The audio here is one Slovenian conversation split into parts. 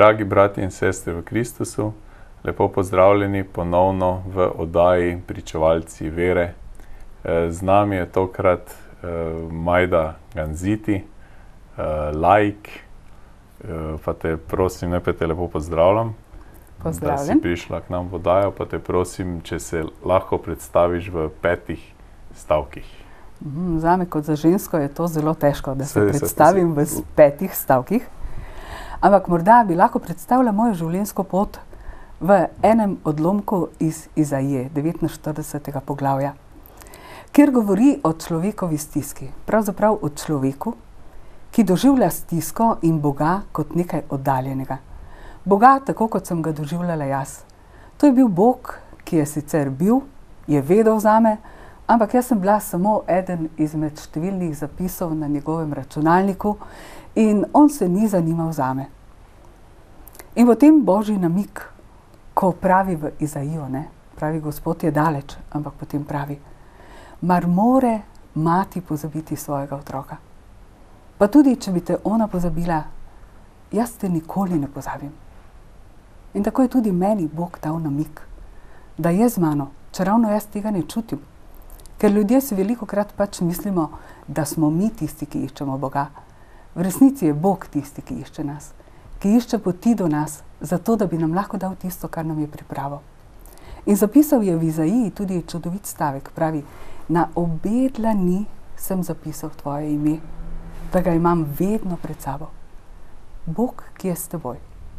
Dragi brati in sestre v Kristusu, lepo pozdravljeni ponovno v oddaji Pričevalci vere. Z nami je tokrat Majda Ganziti, laik, pa te prosim, najprej te lepo pozdravljam, da si prišla k nam v oddajo, pa te prosim, če se lahko predstaviš v 5 stavkih. Zame kot za žensko je to zelo težko, da se predstavim v 5 stavkih. Ampak morda bi lahko predstavila mojo življenjsko pot v enem odlomku iz Izaije, 49. poglavja, kjer govori o človekovi stiski, pravzaprav o človeku, ki doživlja stisko in Boga kot nekaj oddaljenega. Boga tako, kot sem ga doživljala jaz. To je bil Bog, ki je sicer bil, je vedel zame, ampak jaz sem bila samo eden izmed številnih zapisov na njegovem računalniku in on se ni zanimal zame. In potem Božji namig, ko pravi v Izaijo, pravi, Gospod je daleč, ampak potem pravi, mar more mati pozabiti svojega otroka? Pa tudi, če bi te ona pozabila, jaz te nikoli ne pozabim. In tako je tudi meni Bog dal namig, da je z mano, čeravno jaz tega ne čutim. Ker ljudje si velikokrat pač mislimo, da smo mi tisti, ki iščemo Boga. V resnici je Bog tisti, ki išče nas, ki išče poti do nas, zato da bi nam lahko dal tisto, kar nam je pripravil. In zapisal je v Izaiji tudi čudovit stavek, pravi, na obe dlani sem zapisal tvoje ime, da ga imam vedno pred sabo. Bog, ki je s teboj.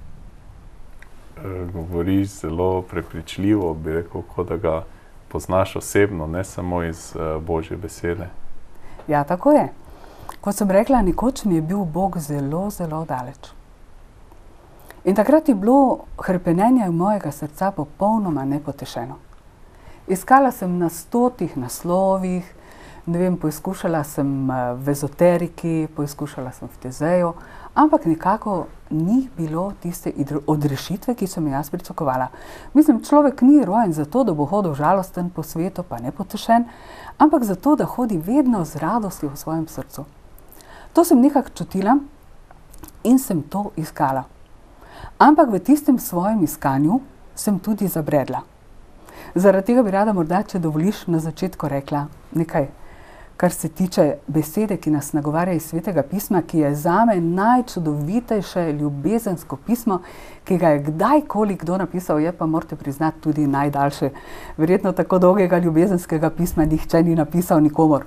Govoriš zelo prepričljivo, bi rekel, kot da ga poznaš osebno, ne samo iz Božje besede. Ja, tako je. Kot sem rekla, nekoč mi je bil Bog zelo, zelo daleč. In takrat je bilo hrepenenje mojega srca popolnoma nepotešeno. Iskala sem na 100 naslovih, poizkušala sem v ezoteriki, poizkušala sem v tezeju, ampak nekako ni bilo tiste odrešitve, ki sem jaz pričakovala. Mislim, človek ni rojen zato, da bo hodil žalosten po svetu, pa nepotešen, ampak zato, da hodi vedno z radostjo v svojem srcu. To sem nekako čutila in sem to iskala. Ampak v tistem svojem iskanju sem tudi zabredla. Zaradi tega bi rada morda, če dovoliš, na začetku rekla nekaj, kar se tiče besede, ki nas nagovarja iz Svetega pisma, ki je zame najčudovitejše ljubezensko pismo, ki ga je kdajkoli kdo napisal, je pa, morate priznati, tudi najdaljše. Verjetno tako dolgega ljubezenskega pisma nihče ni napisal nikomur.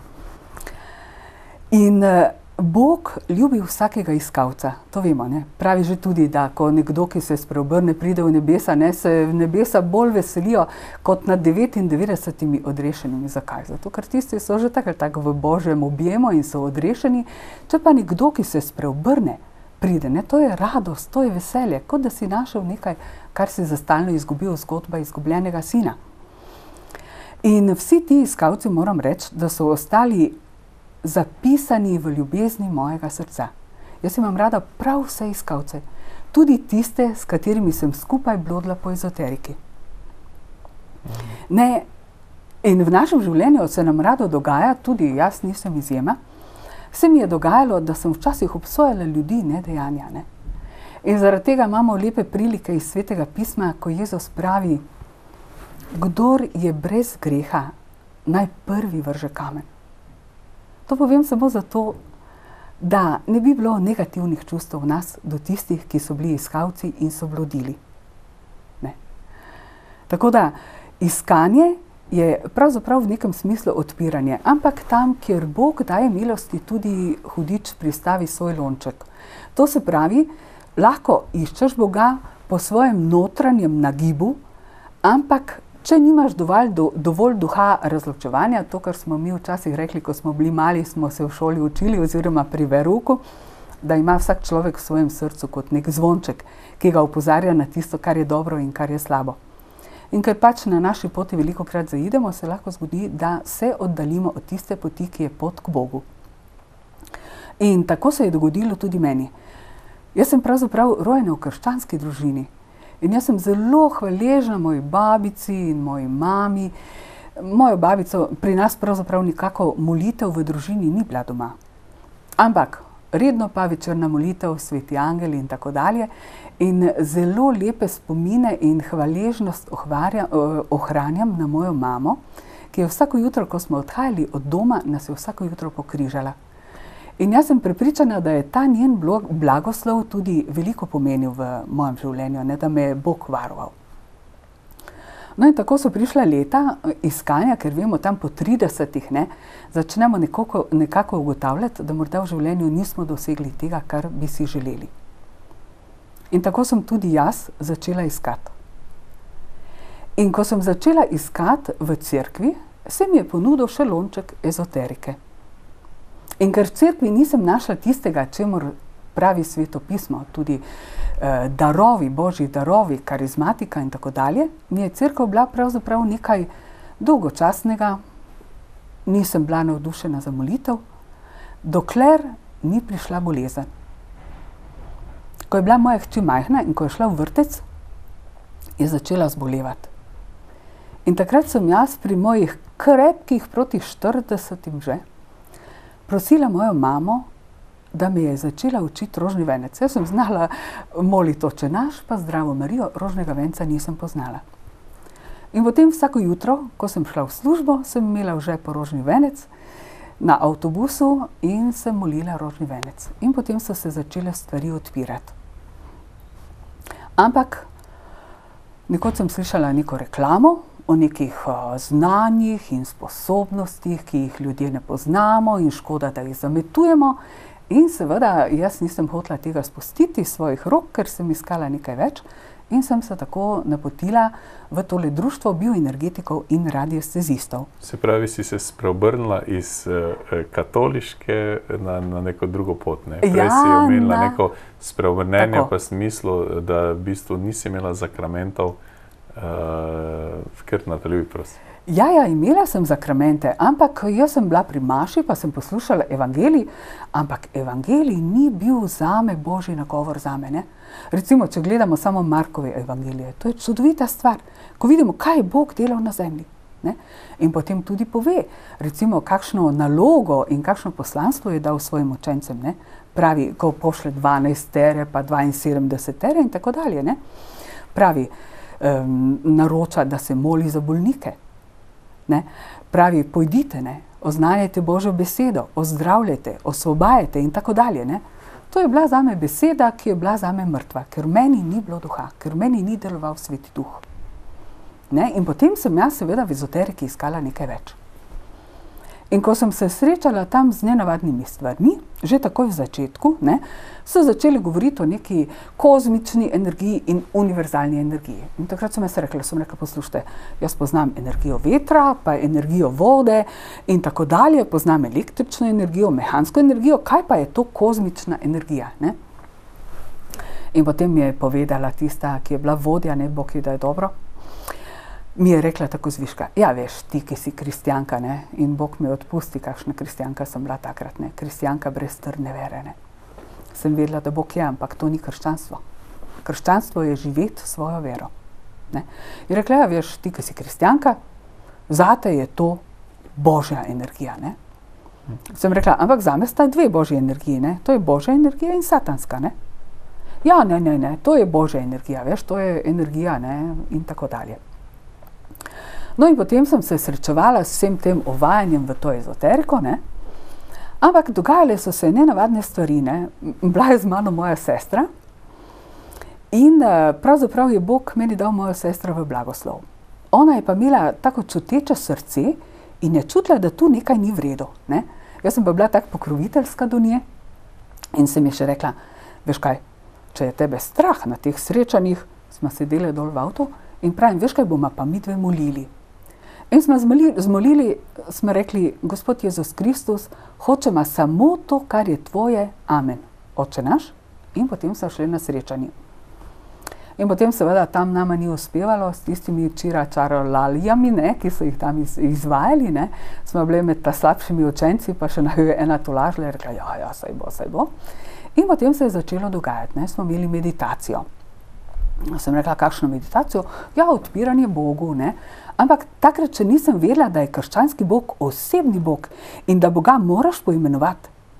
In Bog ljubi vsakega iskalca, to vemo, Pravi že tudi, da ko nekdo, ki se spreobrne, pride v nebesa, se v nebesa bolj veselijo kot nad 99 odrešenimi. Zakaj? Zato, ker tisti so že tako v Božjem objemu in so odrešeni. Če pa nekdo, ki se spreobrne, pride, to je radost, to je veselje, kot da si našel nekaj, kar si za stalno izgubil, zgodba izgubljenega sina. In vsi ti iskalci, moram reči, da so ostali zapisani v ljubezni mojega srca. Jaz imam rada prav vse iskalce, tudi tiste, s katerimi sem skupaj blodila po ezoteriki. In v našem življenju se nam rado dogaja, tudi jaz nisem izjema, se mi je dogajalo, da sem včasih obsojala ljudi, nedejanja. In zaradi tega imamo lepe prilike iz Svetega pisma, ko Jezus pravi, kdor je brez greha, naj prvi vrže kamen. To povem samo zato, da ne bi bilo negativnih čustev v nas do tistih, ki so bili iskalci in so blodili. Tako da iskanje je pravzaprav v nekem smislu odpiranje, ampak tam, kjer Bog daje milosti, tudi hudič pristavi svoj lonček. To se pravi, lahko iščeš Boga po svojem notranjem nagibu, ampak če nimaš dovolj duha razločevanja, to, kar smo mi včasih rekli, ko smo bili mali, smo se v šoli učili, oziroma pri verouku, da ima vsak človek v svojem srcu kot nek zvonček, ki ga opozarja na tisto, kar je dobro in kar je slabo. In ker pač na naši poti velikokrat zaidemo, se lahko zgodi, da se oddaljimo od tiste poti, ki je pot k Bogu. In tako se je dogodilo tudi meni. Jaz sem pravzaprav rojena v krščanski družini. In jaz sem zelo hvaležna moji babici in moji mami. Mojo babico, pri nas pravzaprav nikako molitev v družini ni bila doma. Ampak redno pa večerna molitev, sveti angeli in tako dalje. In zelo lepe spomine in hvaležnost ohranjam na mojo mamo, ki je vsako jutro, ko smo odhajali od doma, nas je vsako jutro pokrižala. In jaz sem prepričana, da je ta njen blagoslov tudi veliko pomenil v mojem življenju, ne, da me je Bog varoval. No in tako so prišla leta iskanja, ker vemo, tam po 30-ih začnemo nekako ugotavljati, da morda v življenju nismo dosegli tega, kar bi si želeli. In tako sem tudi jaz začela iskati. In ko sem začela iskati v cerkvi, se mi je ponudil še lonček ezoterike. In ker v cerkvi nisem našla tistega, čemur pravi Sveto pismo, tudi darovi, božji darovi, karizmatika in tako dalje, mi je cerkev bila pravzaprav nekaj dolgočasnega, nisem bila navdušena za molitev, dokler ni prišla bolezen. Ko je bila moja hči majhna in ko je šla v vrtec, je začela zbolevati. In takrat sem jaz pri mojih krepkih proti 40 že prosila mojo mamo, da me je začela učiti rožni venec. Jaz sem znala moliti Oče naš, pa Zdravo Marijo, rožnega venca nisem poznala. In potem vsako jutro, ko sem šla v službo, sem imela v žepu rožni venec na avtobusu in sem molila rožni venec. In potem so se začele stvari odpirati. Ampak nekoč sem slišala neko reklamo o nekih znanjih in sposobnostih, ki jih ljudje ne poznamo in škoda, da jih zametujemo. In seveda jaz nisem hotela tega spustiti iz svojih rok, ker sem iskala nekaj več in sem se tako napotila v tole društvo bioenergetikov in radiestezistov. Se pravi, si se spreobrnila iz katoliške na neko drugo pot, ne? Prej si omenila neko spreobrnenje v smislu, da v bistvu nisi imela zakramentov. Kar nadaljuj, prosim. Ja, imela sem zakramente, ampak jaz sem bila pri maši, pa sem poslušala evangelij, ampak evangelij ni bil zame božji nagovor zame, ne. Recimo, če gledamo samo Markove evangelije, to je čudovita stvar, ko vidimo, kaj je Bog delal na zemlji, ne. In potem tudi pove, recimo, kakšno nalogo in kakšno poslanstvo je dal svojim učencem, ne. Pravi, ko pošle 12 pa 72 in tako dalje, ne. Pravi, naroča, da se moli za bolnike. Ne? Pravi, pojdite, oznanjajte Božjo besedo, ozdravljajte, osvobajajte in tako dalje. Ne? To je bila zame beseda, ki je bila zame mrtva, ker meni ni bilo duha, ker meni ni deloval Sveti Duh. Ne? In potem sem jaz seveda v ezoteriki iskala nekaj več. In ko sem se srečala tam z nenavadnimi stvarmi, že takoj v začetku, so začeli govoriti o neki kozmični energiji in univerzalni energiji. In takrat sem rekla, poslušajte, jaz poznam energijo vetra, pa energijo vode in tako dalje, poznam električno energijo, mehansko energijo, kaj pa je to kozmična energija, ne? In potem mi je povedala tista, ki je bila vodja, Bog ji da je dobro, mi je rekla tako zviška, ja veš, ti, ki si kristjanka, in Bog me odpusti, kakšna kristjanka sem bila takrat, kristjanka brez trdne vere, Sem vedela, da Bog je, ampak to ni krščanstvo. Krščanstvo je živeti svojo vero, In rekla, ja veš, ti, ki si kristjanka, zate je to božja energija, Sem rekla, ampak zame sta dve božji energiji, To je božja energija in satanska, Ja, ne, to je božja energija, veš, to je energija, in tako dalje. No in potem sem se srečevala s vsem tem uvajanjem v to ezoteriko, ampak dogajale so se nenavadne stvari, Bila je z mano moja sestra in pravzaprav je Bog meni dal mojo sestro v blagoslov. Ona je pa imela tako čuteče srce in je čutila, da tu nekaj ni v redu, Jaz sem pa bila tako pokroviteljska do nje in sem ji še rekla, veš kaj, če je tebe strah na teh srečanjih, smo sedeli dol v avtu in pravim, veš kaj, bomo pa midve molili. In smo zmolili, smo rekli, Gospod Jezus Kristus, hočemo samo to, kar je tvoje, amen, Oče naš, in potem so šli na srečanje. In potem seveda tam nama ni uspevalo s tistimi čiračarolalijami, ki so jih tam izvajali, Smo bili med ta slabšimi učenci, pa še naj je ena tolažila in rekla, ja, saj bo. In potem se je začelo dogajati, Smo imeli meditacijo. Sem rekla, kakšno meditacijo? Ja, odpiranje Bogu, Ampak takrat še nisem vedela, da je krščanski Bog osebni Bog in da Boga moraš poimenovati.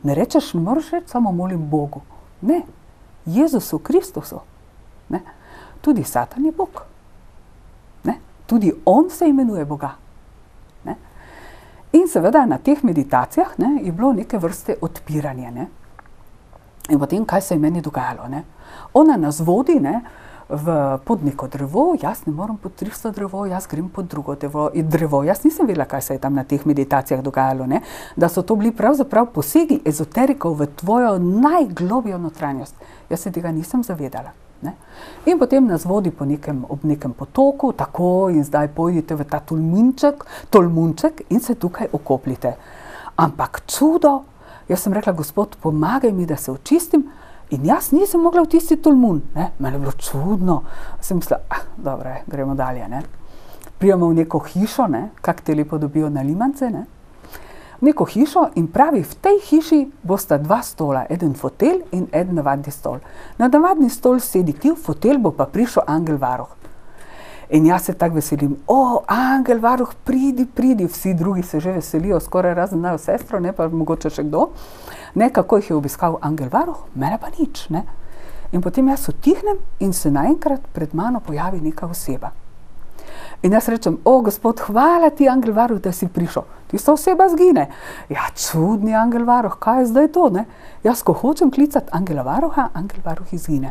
Ne rečeš, ne moraš reči, samo molim Bogu. Ne, Jezusu Kristusu. Ne? Tudi Satan je Bog. Ne? Tudi on se imenuje Boga. Ne? In seveda na teh meditacijah, ne, je bilo neke vrste odpiranje. Ne? In potem, kaj se je meni dogajalo. Ne? Ona nas vodi, ne, pod neko drevo, jaz ne morem pod 300 drevo, jaz grem pod drugo drevo. Jaz nisem vedela, kaj se je tam na teh meditacijah dogajalo, ne? Da so to bili pravzaprav posegi ezoterikov v tvojo najglobjo notranjost. Jaz se tega nisem zavedala. Ne? In potem nas vodi ob nekem potoku, tako, in zdaj pojdite v ta tolmunček in se tukaj okopljite. Ampak čudo, jaz sem rekla, Gospod, pomagaj mi, da se očistim. In jaz nisem mogla v tisti tolmun. Meni je bilo čudno. Sem mislila, dobro, gremo dalje. Ne? Prijemo v neko hišo, ne? Kak te lepo dobijo na limance. Ne? V neko hišo in pravi, v tej hiši bosta 2 stola, eden fotelj in eden navadni stol. Na navadni stol sedi ti, v fotelj bo pa prišel angel varuh. In jaz se tako veselim, angel varuh, pridi, vsi drugi se že veselijo, skoraj razen najo sestro, ne, pa mogoče še kdo. Ne, kako jih je obiskal angel varuh, mene pa nič. Ne. In potem jaz utihnem in se naenkrat pred mano pojavi neka oseba. In jaz rečem, Gospod, hvala ti, angel varuh, da si prišel. Tista oseba zgine. Ja, čudni angel varuh, kaj je zdaj to? Ne? Jaz, ko hočem klicati angela varuha, angel varuh izgine.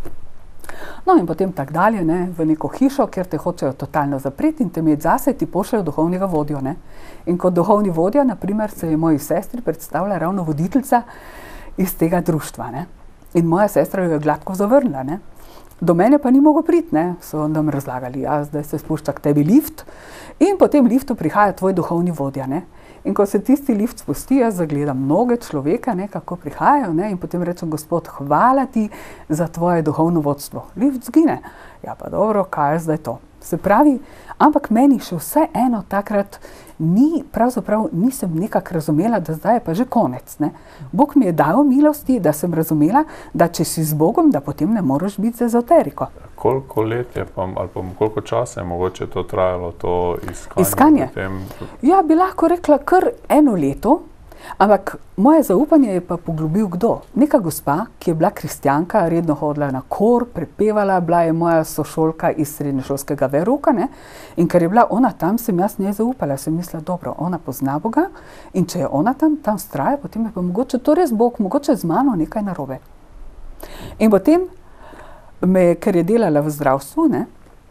No in potem tak dalje, ne, v neko hišo, kjer te hočejo totalno zapreti in te imeti zase, ti pošljajo duhovnega vodjo. Ne. In kot duhovni vodja, naprimer, se je moji sestri predstavlja ravno voditeljica iz tega društva. Ne. In moja sestra jo je gladko zavrnila. Ne. Do mene pa ni mogel priti, ne. So nam razlagali, zdaj se spušča k tebi lift in po tem liftu prihaja tvoj duhovni vodja. Ne. In ko se tisti lift spusti, jaz zagledam mnoge človeka, ne, kako prihajajo, ne, in potem rečem, Gospod, hvala ti za tvoje duhovno vodstvo. Lift zgine. Ja pa dobro, kaj je zdaj to? Se pravi, ampak meni še vse eno takrat pravzaprav nisem nekako razumela, da zdaj je pa že konec. Ne. Bog mi je dal milosti, da sem razumela, da če si z Bogom, da potem ne moreš biti z ezoteriko. Koliko let je pa, ali pa koliko časa je mogoče to trajalo, to iskanje? Iskanje? Ja, bi lahko rekla kar 1 leto, ampak moje zaupanje je pa poglobil kdo? Neka gospa, ki je bila kristjanka, redno hodila na kor, prepevala, bila je moja sošolka iz srednješolskega verouka, ne? In ker je bila ona tam, sem jaz njej zaupala, sem mislila, dobro, ona pozna Boga in če je ona tam vztraja, potem je pa mogoče to res Bog, mogoče z mano nekaj narobe. In potem ker je delala v zdravstvu, ne,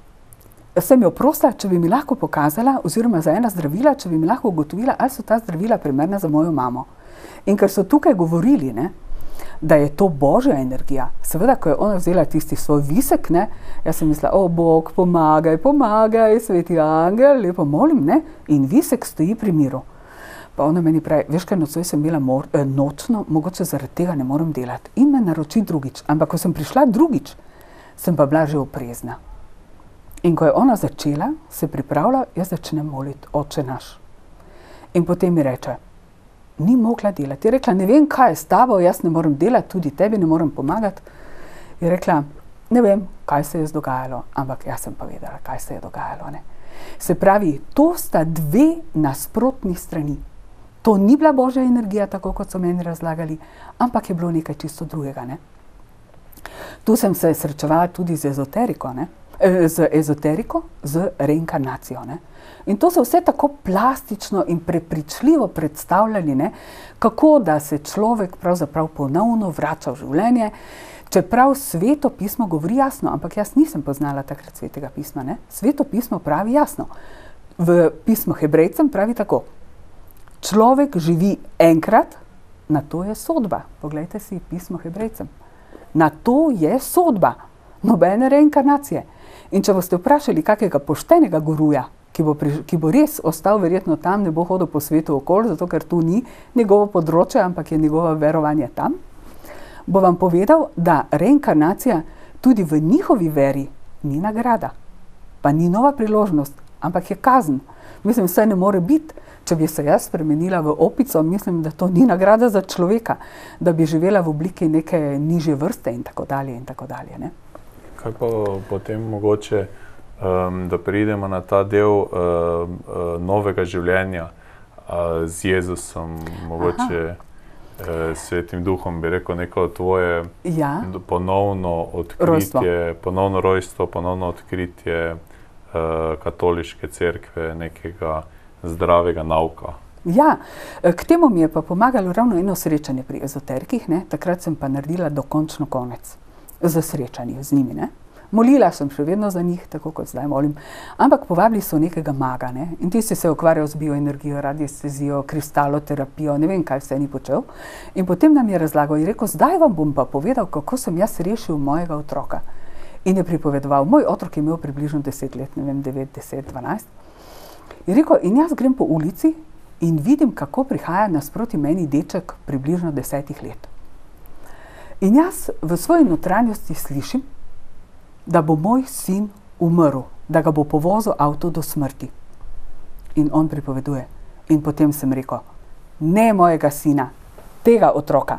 sem jo prosila, če bi mi lahko pokazala, oziroma za ena zdravila, če bi mi lahko ugotovila, ali so ta zdravila primerna za mojo mamo. In ker so tukaj govorili, ne, da je to Božja energija, seveda, ko je ona vzela tisti svoj visek, ne, jaz sem mislila, Bog, pomagaj, sveti angel, lepo molim, ne, in visek stoji pri miru. Pa ona meni pravi, veš kaj, nocoj sem imela nočno, mogoče zaradi tega ne morem delati. In me naroči drugič, ampak ko sem prišla drugič, sem pa bila že oprezna. In ko je ona začela, se pripravlja, jaz začnem moliti, Oče naš. In potem mi reče, ni mogla delati. Je rekla, ne vem, kaj je s tabo, jaz ne morem delati, tudi tebi ne morem pomagati. Je rekla, ne vem, kaj se je dogajalo, ampak jaz sem pa vedela, kaj se je dogajalo. Ne? Se pravi, to sta 2 nasprotni strani. To ni bila Božja energija, tako kot so meni razlagali, ampak je bilo nekaj čisto drugega. Ne? Tu sem se srečevala tudi z ezoteriko, ne? Z reinkarnacijo. Ne? In to so vse tako plastično in prepričljivo predstavljali, ne? Kako da se človek pravzaprav ponovno vrača v življenje, čeprav Sveto pismo govori jasno, ampak jaz nisem poznala takrat Svetega pisma. Ne? Sveto pismo pravi jasno. V pismu Hebrejcem pravi tako, človek živi enkrat, na to je sodba. Poglejte si pismo Hebrejcem. Na to je sodba, nobene reinkarnacije. In če boste vprašali kakega poštenega guruja, ki bo res ostal verjetno tam, ne bo hodil po svetu okoli, zato ker tu ni njegovo področje, ampak je njegovo verovanje tam, bo vam povedal, da reinkarnacija tudi v njihovi veri ni nagrada, pa ni nova priložnost, ampak je kazen. Mislim, vse ne more biti. Če bi se jaz spremenila v opico, mislim, da to ni nagrada za človeka, da bi živela v obliki neke nižje vrste in tako dalje in tako dalje. Ne? Kaj pa potem mogoče, da pridemo na ta del novega življenja z Jezusom, mogoče Svetim duhom, bi rekel, neko tvoje Ja, ponovno odkritje, ponovno rojstvo, ponovno odkritje katoliške cerkve, nekega zdravega nauka. ja, k temu mi je pa pomagalo ravno eno srečanje pri ezoterikih, ne. Takrat sem pa naredila dokončno konec z srečanjem z njimi, ne. Molila sem še vedno za njih, tako kot zdaj molim, ampak povabili so nekega maga, ne, in tisti se je ukvarjal z bioenergijo, radiestezijo, kristaloterapijo, ne vem, kaj vse ni počel. In potem nam je razlagal in rekel, zdaj vam bom pa povedal, kako sem jaz rešil mojega otroka. In je pripovedoval, moj otrok je imel približno 10 let, ne vem, 9, 10, 12. In rekel, in jaz grem po ulici in vidim, kako prihaja nasproti meni deček približno 10 let. In jaz v svoji notranjosti slišim, da bo moj sin umrl, da ga bo povozil avto do smrti. In on pripoveduje. In potem sem rekel, ne mojega sina, tega otroka.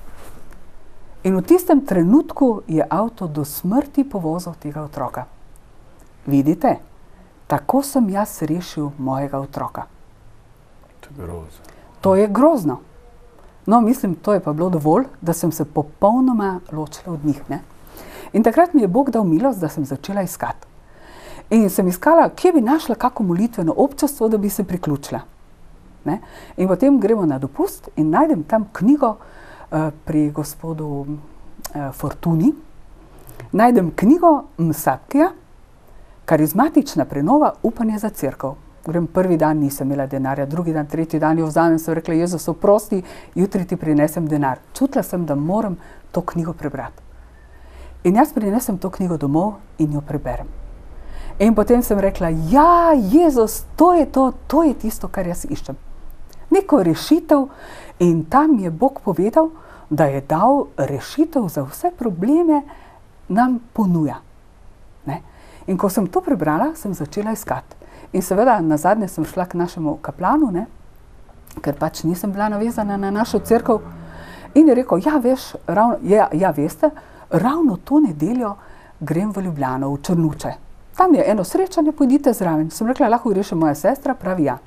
In v tistem trenutku je avto do smrti povozil tega otroka. Vidite, tako sem jaz rešil mojega otroka. To je grozno. To je grozno. No, mislim, to je pa bilo dovolj, da sem se popolnoma ločila od njih, ne. In takrat mi je Bog dal milost, da sem začela iskati. In sem iskala, kje bi našla kako molitveno občestvo, da bi se priključila. Ne? In potem gremo na dopust in najdem tam knjigo pri gospodu Fortuni. Najdem knjigo Msakija, Karizmatična prenova, upanje za cerkev. Grem prvi dan, nisem imela denarja, drugi dan, tretji dan jo vzamem, sem rekla, Jezus, oprosti, jutri ti prinesem denar. Čutila sem, da moram to knjigo prebrati. In jaz prinesem to knjigo domov in jo preberem. In potem sem rekla, ja, Jezus, to je tisto, kar jaz iščem. Neko rešitev in tam je Bog povedal, da je dal rešitev za vse probleme, nam ponuja. Ne? In ko sem to prebrala, sem začela iskati. In seveda, nazadnje sem šla k našemu kaplanu, ne? Ker pač nisem bila navezana na našo cerkev. In je rekel, ja, veš, veste, ravno to nedeljo grem v Ljubljano, v Črnuče. Tam je eno srečanje, pojdite zraven. Sem rekla, lahko gre še moja sestra, pravi ja.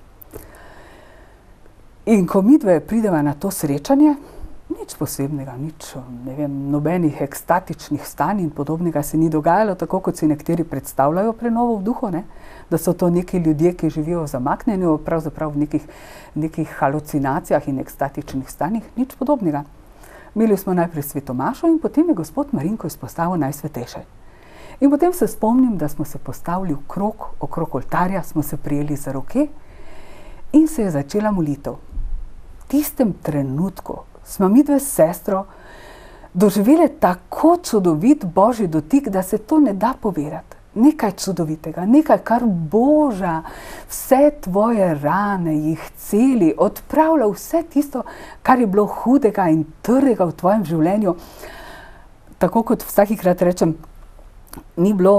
In ko midve prideva na to srečanje, nič posebnega, nič, ne vem, nobenih ekstatičnih stanj in podobnega se ni dogajalo, tako kot si nekateri predstavljajo prenovo v duhu, ne? Da so to neki ljudje, ki živijo v zamaknjenju, pravzaprav v nekih halucinacijah in ekstatičnih stanjih, nič podobnega. Imeli smo najprej svetomašo in potem je gospod Marinko izpostavil Najsvetejše. In potem se spomnim, da smo se postavili v krog, okrog oltarja, smo se prijeli za roke in se je začela molitev. V tistem trenutku smo midve s sestro doživeli tako čudovit Božji dotik, da se to ne da povedati. Nekaj čudovitega, nekaj, kar boža vse tvoje rane, jih celi, odpravlja vse tisto, kar je bilo hudega in trdega v tvojem življenju. Tako kot vsakikrat rečem, ni bilo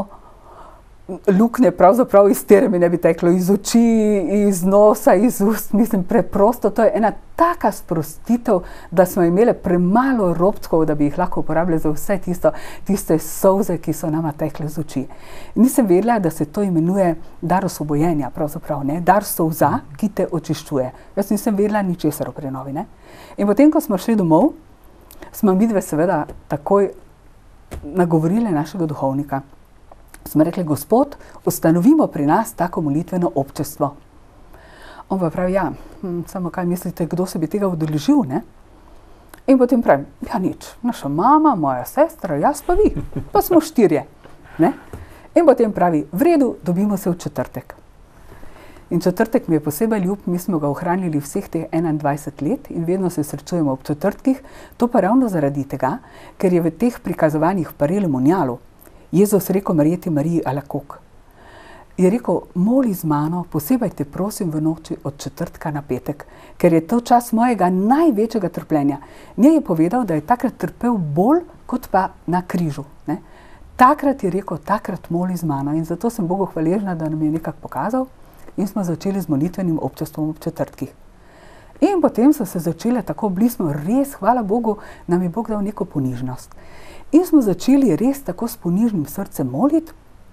luknje, pravzaprav iz tere mi ne bi teklo, iz oči, iz nosa, iz ust, mislim, preprosto, to je ena taka sprostitev, da smo imeli premalo robčkov, da bi jih lahko uporabljali za vse tiste solze, ki so nama tekle z oči. Nisem vedela, da se to imenuje dar osvobojenja, pravzaprav, ne, dar solza, ki te očiščuje. Jaz nisem vedela ničesar o prenovi, ne. In potem, ko smo šli domov, smo midve seveda takoj nagovorile našega duhovnika. Smo rekli, Gospod, ustanovimo pri nas tako molitveno občestvo. On pa pravi, ja, samo kaj mislite, kdo se bi tega udeležil, ne? In potem pravi, ja nič, naša mama, moja sestra, jaz pa vi, pa smo 4, ne? In potem pravi, v redu, dobimo se v četrtek. In četrtek mi je posebej ljub, mi smo ga ohranili vseh teh 21 let in vedno se srečujemo ob četrtkih, to pa ravno zaradi tega, ker je v teh prikazovanjih v Parelemonialu Jezus rekel Marjeti Mariji Alakok. Je rekel, moli z mano, posebej te prosim v noči od četrtka na petek, ker je to čas mojega največjega trpljenja. Njej je povedal, da je takrat trpel bolj kot pa na križu. Ne? Takrat je rekel, takrat moli z mano in zato sem Bogu hvaležna, da nam je nekako pokazal in smo začeli z molitvenim občestvom ob četrtkih. In potem so se začele tako, bili smo res, hvala Bogu, nam je Bog dal neko ponižnost. In smo začeli res tako s ponižnim srcem moliti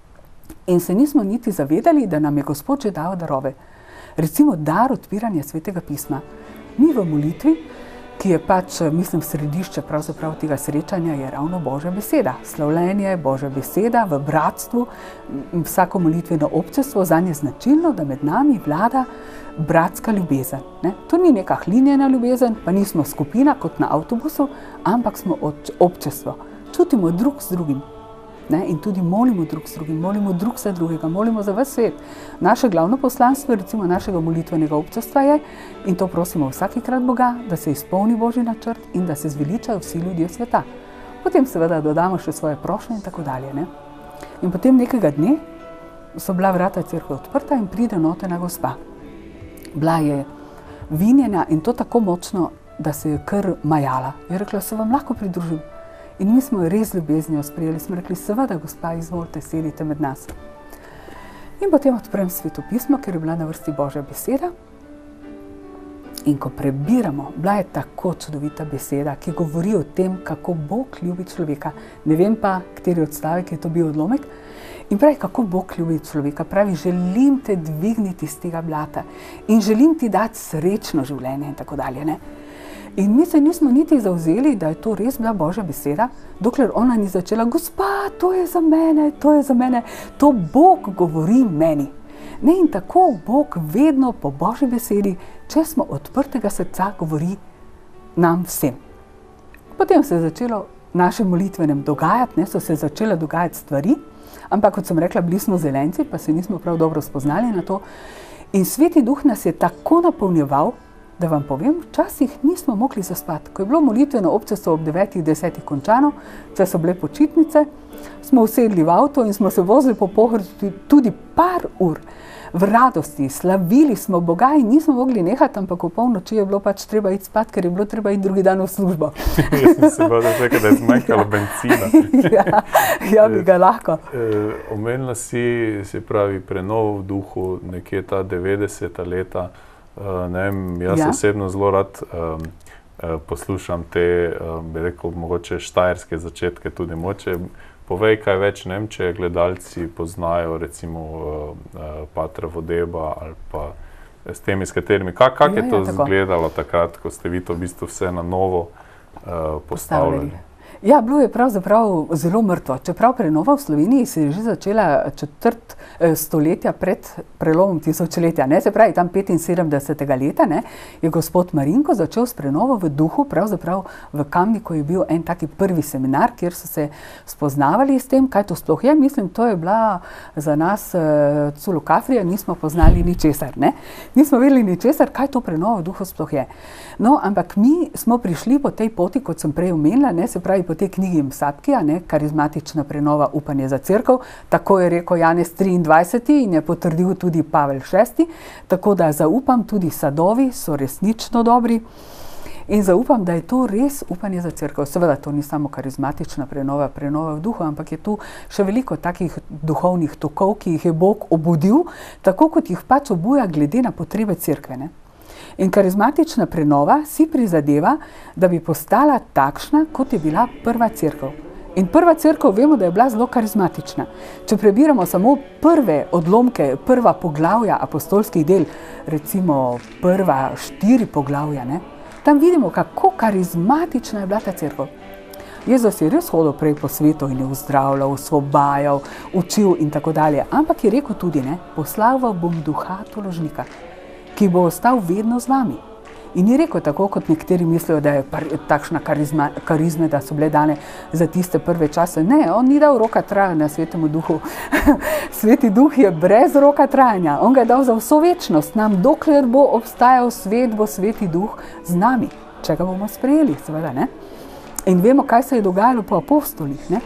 in se nismo niti zavedali, da nam je Gospod že dal darove. Recimo dar odpiranja Svetega pisma. Mi v molitvi ki je pač, mislim, središče pravzaprav tega srečanja, je ravno Božja beseda. Slavljenje, Božja beseda v bratstvu, vsako molitveno občestvo, zanje je značilno, da med nami vlada bratska ljubezen. Ne? To ni neka hlinjena ljubezen, pa nismo skupina kot na avtobusu, ampak smo občestvo. Čutimo drug z drugim. Ne? In tudi molimo drug z drugim, molimo drug za drugega, molimo za ves svet. Naše glavno poslanstvo, recimo našega molitvenega občestva je, in to prosimo vsakikrat Boga, da se izpolni Božji načrt in da se zveličajo vsi ljudje sveta. Potem seveda dodamo še svoje prošnje in tako dalje. Ne? In potem nekega dne so bila vrata cerkve odprta in pride notena gospa. Bila je vinjena in to tako močno, da se je kar majala. Je rekla, se vam lahko pridružim. In mi smo jo res ljubeznijo sprejeli, smo rekli, seveda, gospa, izvolite, sedite med nas. In potem odprem Sveto pismo, ker je bila na vrsti Božja beseda. In ko prebiramo, bila je tako čudovita beseda, ki govori o tem, kako Bog ljubi človeka. Ne vem pa, kateri odstavek je to bil odlomek. In pravi, kako Bog ljubi človeka. Pravi, želim te dvigniti z tega blata in želim ti dati srečno življenje in tako dalje. Ne? In mi se nismo niti zavzeli, da je to res bila Božja beseda, dokler ona ni začela, gospa, to je za mene, to Bog govori meni. Ne, in tako Bog vedno po Božji besedi, če smo odprtega srca, govori nam vsem. Potem se je začelo našem molitvenem dogajati, ne, so se začele dogajati stvari, ampak kot sem rekla, bili smo zelenci, pa se nismo prav dobro spoznali na to. In Sveti Duh nas je tako napolnjeval, da vam povem, včasih nismo mogli zaspati. Ko je bilo molitveno občestvo ob 9:10 končano, če so bile počitnice, smo usedli v avto in smo se vozili po Pohorju tudi par ur. V radosti, slavili smo Boga in nismo mogli nehati, ampak v polnoči je bilo pač treba iti spat, ker je bilo treba iti drugi dan v službo. Jaz sem se bala rekel, da je zmanjkalo benzina. Ja, bi ga lahko. Omenila si, se pravi, prenovo v duhu, nekje ta 90. leta. Ne vem, jaz osebno zelo rad poslušam te, bi rekel, mogoče štajerske začetke tudi moče. Povej kaj več, ne vem, če gledalci poznajo recimo Patra Vodeba ali pa s temi, s katerimi. Kako je to izgledalo takrat, ko ste vi to v bistvu vse na novo postavljali? Ja, bilo je pravzaprav zelo mrtvo. Čeprav prenova v Sloveniji se je že začela četrt stoletja pred prelomom tisočletja. Ne? Se pravi, tam 75. leta je gospod Marinko začel s prenovo v duhu, pravzaprav v Kamniku je bil en taki prvi seminar, kjer so se spoznavali s tem, kaj to sploh je. Mislim, to je bila za nas Culo Kafrija, nismo poznali ničesar. Ne? Nismo vedeli ničesar, kaj to prenova v duhu sploh je. No, ampak mi smo prišli po tej poti, kot sem prej omenila, ne? Se pravi, po tej knjigi Msapkija, karizmatična prenova upanje za cerkev, tako je rekel Janez 23. in je potrdil tudi Pavel 6. Tako da zaupam, tudi sadovi so resnično dobri in zaupam, da je to res upanje za cerkev. Seveda to ni samo karizmatična prenova v duhu, ampak je tu še veliko takih duhovnih tokov, ki jih je Bog obudil, tako kot jih pač obuja glede na potrebe cerkve. Ne? In karizmatična prenova si prizadeva, da bi postala takšna, kot je bila prva cerkev. In prva cerkev vemo, da je bila zelo karizmatična. Če prebiramo samo prve odlomke, prva poglavja apostolskih del, recimo prva 4 poglavja, tam vidimo, kako karizmatična je bila ta cerkev. Jezus je res hodil prej po svetu in je uzdravljal, osvobajal, učil in tako dalje. Ampak je rekel tudi, poslal bom duha tolažnika, ki bo ostal vedno z vami. In ni rekel tako, kot nekateri mislijo, da je takšna karizme, da so bile dane za tiste prve čase. Ne, on ni dal roka trajanja Svetemu Duhu. Sveti Duh je brez roka trajanja. On ga je dal za vso večnost. Nam, dokler bo obstajal svet, bo Sveti Duh z nami. Če ga bomo sprejeli, seveda, ne. In vemo, kaj se je dogajalo po apostolih, ne.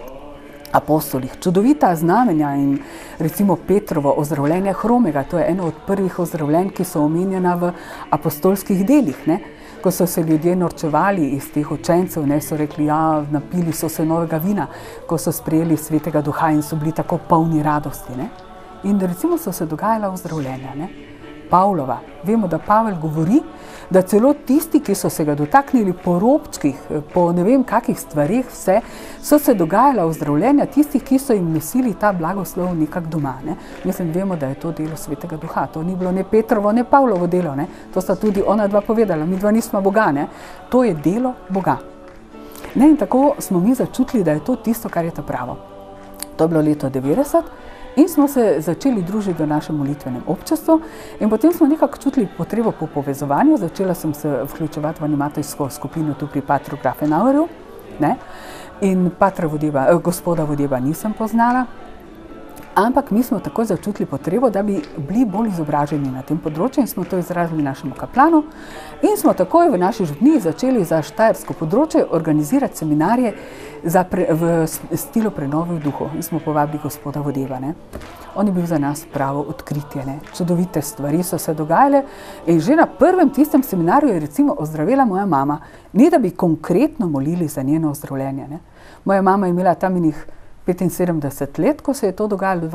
Čudovita znamenja in recimo Petrovo ozdravljenje hromega, to je eno od prvih ozdravljenj, ki so omenjena v apostolskih delih, ne? Ko so se ljudje norčevali iz teh učencev, so rekli, ja, napili so se novega vina, ko so sprejeli Svetega Duha in so bili tako polni radosti, ne? In recimo so se dogajala ozdravljenja, ne? Pavlova. Vemo, da Pavel govori, da celo tisti, ki so se ga dotaknili po robčkih, po ne vem kakih stvarih, vse, so se dogajala ozdravljenja tistih, ki so jim nosili ta blagoslov nekako doma. Ne. Mislim, vemo, da je to delo Svetega Duha. To ni bilo ne Petrovo, ne Pavlovo delo. Ne. To sta tudi ona dva povedala. Mi dva nismo Boga. Ne. To je delo Boga. Ne, in tako smo mi začutili, da je to tisto, kar je ta pravo. To je bilo leto 90 in smo se začeli družiti v našem molitvenem občestvu in potem smo nekako čutili potrebo po povezovanju. Začela sem se vključevati v animatorsko skupino tu pri patru Grafenauerju, ne, in gospoda Vodeba nisem poznala, ampak mi smo takoj začutili potrebo, da bi bili bolj izobraženi na tem področju in smo to izrazili našemu kaplanu in smo takoj v naši župniji začeli za štajersko področje organizirati seminarje v stilu prenove v duhu in smo povabili gospoda Vodeba. Ne. On je bil za nas pravo odkritje. Ne. Čudovite stvari so se dogajale in že na prvem tistem seminarju je recimo ozdravela moja mama. Ni da bi konkretno molili za njeno ozdravljenje. Ne. Moja mama je imela tam inih 75 let, ko se je to dogajalo,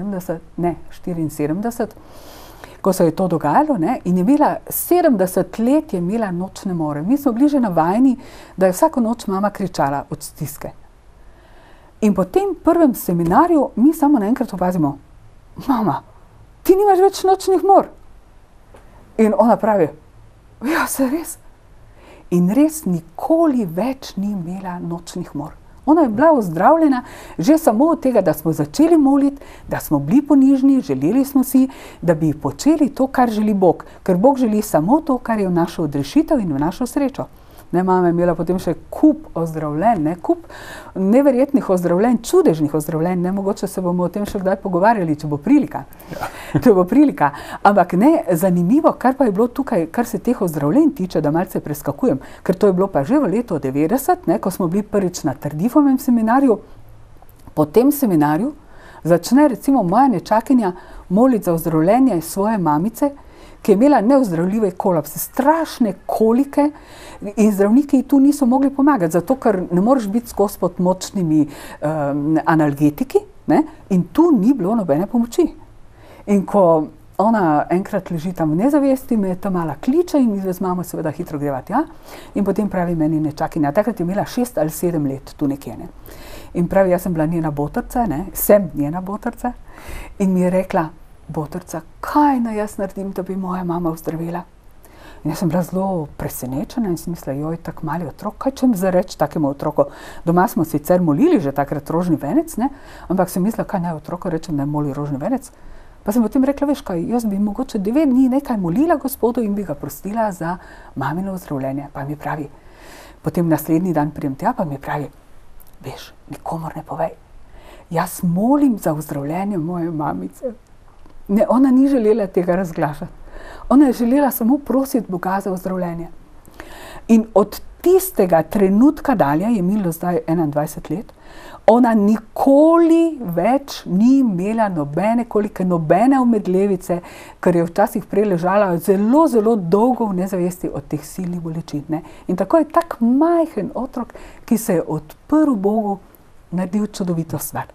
74, ko se je to dogajalo, ne, in je imela 70 let je imela nočne more. Mi smo bili že navajeni, da je vsako noč mama kričala od stiske. In po tem prvem seminarju mi samo naenkrat opazimo, mama, ti nimaš več nočnih mor. In ona pravi, ja, se res. In res nikoli več ni imela nočnih mor. Ona je bila ozdravljena že samo od tega, da smo začeli moliti, da smo bili ponižni, želeli smo si, da bi počeli to, kar želi Bog. Ker Bog želi samo to, kar je v našo odrešitev in v našo srečo. Ne, mama je imela potem še kup ozdravljenj, ne, kup neverjetnih ozdravljenj, čudežnih ozdravljenj. Ne, mogoče se bomo o tem še kdaj pogovarjali, če bo prilika. Ja. Če bo prilika. Ampak ne, zanimivo, kar pa je bilo tukaj, kar se teh ozdravljenj tiče, da malce preskakujem, ker to je bilo pa že v letu 90, ne, ko smo bili prvič na Trdifovem seminarju. Po tem seminarju začne recimo moja nečakinja moliti za ozdravljenje svoje mamice, ki je imela neozdravljive kolapse, strašne kolike in zdravniki tu niso mogli pomagati, zato ker ne moreš biti skozi pod močnimi analgetiki, ne, in tu ni bilo nobene pomoči. In ko ona enkrat leži tam v nezavesti, me ta mala kliče in mi z mamo seveda hitro greva tja in potem pravi meni nečakinja, takrat je imela 6 ali 7 let tu nekje. Ne. In pravi, jaz sem bila njena botrca, ne, sem njena botrca in mi je rekla, botrca, kaj naj jaz naredim, da bi moja mama ozdravila? In jaz sem bila zelo presenečena in sem mislila, joj, tak mali otrok, kaj čem zareči takemu otroku? Doma smo sicer molili že takrat rožni venec, ne? Ampak sem mislila, kaj naj otroku rečem, da moli rožni venec? Pa sem potem rekla, veš kaj, jaz bi mogoče 9 dni nekaj molila gospodu in bi ga prostila za mamino ozdravljenje. Pa mi pravi, potem naslednji dan pridem tja, pa mi pravi, veš, nikomor ne povej, jaz molim za ozdravljenje moje mamice. Ne, ona ni želela tega razglašati. Ona je želela samo prositi Boga za ozdravljenje. In od tistega trenutka dalje, je minilo zdaj 21 let, ona nikoli več ni imela nobene kolike, nobene omedlevice, ker je včasih preležala zelo, zelo dolgo v nezavesti od teh silnih bolečin. Ne? In tako je tak majhen otrok, ki se je odprl Bogu, naredil čudovito stvar.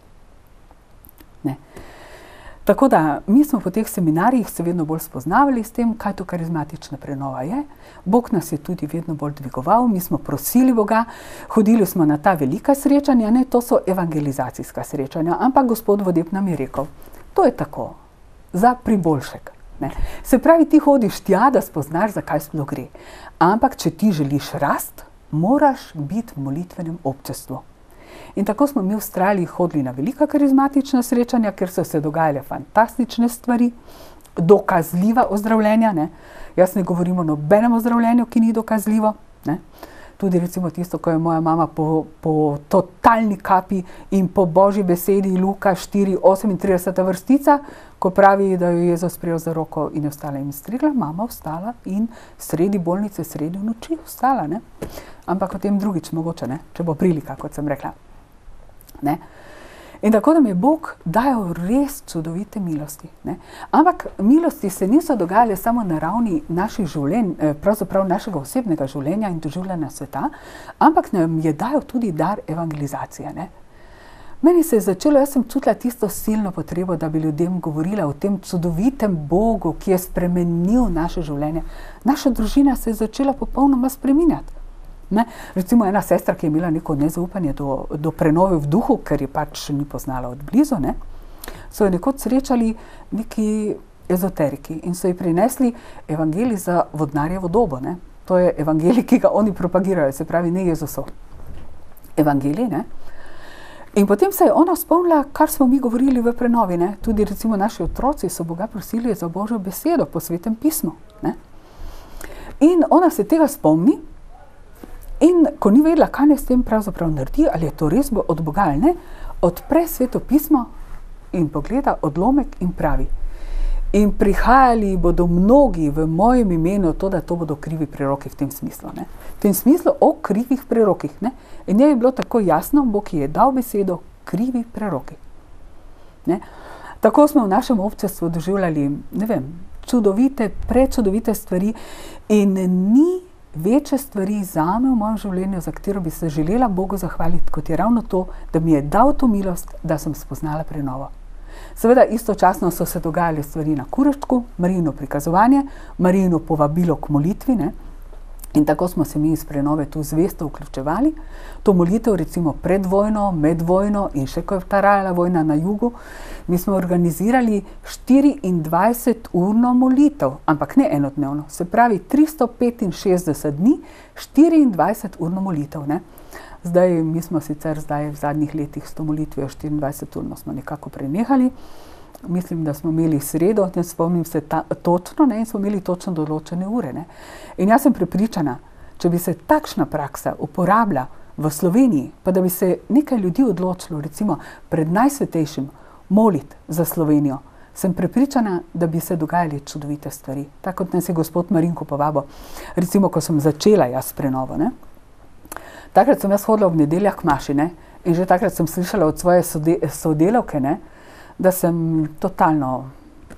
Ne? Tako da mi smo po teh seminarjih se vedno bolj spoznavali s tem, kaj to karizmatična prenova je. Bog nas je tudi vedno bolj dvigoval, mi smo prosili Boga, hodili smo na ta velika srečanja, ne, to so evangelizacijska srečanja, ampak gospod Vodeb nam je rekel, to je tako, za priboljšek. Ne. Se pravi, ti hodiš tja, da spoznaš, za kaj sploh gre. Ampak, če ti želiš rast, moraš biti v molitvenem občestvu. In tako smo mi v Avstraliji hodili na velika karizmatična srečanja, ker so se dogajale fantastične stvari, dokazljiva ozdravljenja. Ne. Jaz ne govorim o nobenem ozdravljenju, ki ni dokazljivo. Ne. Tudi recimo tisto, ko je moja mama po totalni kapi in po Božji besedi Luka 4:38 vrstica, ko pravi, da jo je Jezus prijel za roko in je vstala in strigla, mama vstala in sredi bolnice, sredi noči vstala. Ne. Ampak o tem drugič mogoče, ne, če bo prilika, kot sem rekla. Ne. In tako da mi je Bog dajal res čudovite milosti. Ne. Ampak milosti se niso dogajale samo na ravni naših življenj, pravzaprav našega osebnega življenja in doživljanja sveta, ampak nam je dajal tudi dar evangelizacije. Ne. Meni se je začelo, jaz sem čutila tisto silno potrebo, da bi ljudem govorila o tem čudovitem Bogu, ki je spremenil naše življenje. Naša družina se je začela popolnoma spreminjati. Ne? Recimo ena sestra, ki je imela neko nezaupanje do prenove v duhu, ker je pač ni poznala od blizu, ne? So jo nekoč srečali neki ezoteriki in so ji prinesli evangelij za vodnarjevo dobo. Ne? To je evangelij, ki ga oni propagirajo, se pravi ne Jezusov evangelij. Ne? In potem se je ona spomnila, kar smo mi govorili v prenovi. Ne? Tudi recimo naši otroci so Boga prosili za Božjo besedo po Svetem pismu. Ne? In ona se tega spomni in ko ni vedela, kaj ne s tem pravzaprav naredi, ali je to res od Boga ali ne, odpre Sveto pismo in pogleda odlomek in pravi: in prihajali bodo mnogi v mojem imenu, to bodo krivi preroki v tem smislu. Ne? V tem smislu o krivih prerokih. Ne? In njej je bilo tako jasno, Bog je dal besedo krivi preroki. Ne? Tako smo v našem občestvu doživljali, ne vem, čudovite, prečudovite stvari in ni večje stvari zame v mojem življenju, za katero bi se želela Bogu zahvaliti, kot je ravno to, da mi je dal to milost, da sem spoznala prenovo. Seveda istočasno so se dogajale stvari na Kuroščku, Marijino prikazovanje, Marijino povabilo k molitvi, ne? In tako smo se mi iz prenove tu zvesto vključevali. To molitev recimo pred vojno, med vojno in še ko je trajala vojna na jugu, mi smo organizirali 24-urno molitev, ampak ne enodnevno, se pravi 365 dni, 24-urno molitev. Ne? Zdaj, mi smo sicer v zadnjih letih s to molitvijo 24-urno smo nekako prenehali. Mislim, da smo imeli sredo, ne spomnim se točno, ne, in smo imeli točno določene ure. Ne. In jaz sem prepričana, če bi se takšna praksa uporabila v Sloveniji, pa da bi se nekaj ljudi odločilo, recimo pred Najsvetejšim, moliti za Slovenijo, sem prepričana, da bi se dogajali čudovite stvari. Tako kot nas je gospod Marinko povabil, recimo, ko sem začela jaz prenovo. Ne. Takrat sem jaz hodila ob nedeljah k maši, ne, in že takrat sem slišala od svoje sodelavke, ne, da sem totalno